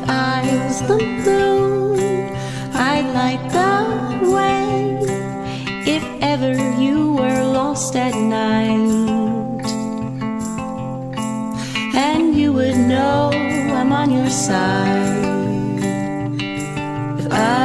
I was the moon, I'd light the way if ever you were lost at night. And you would know I'm on your side if I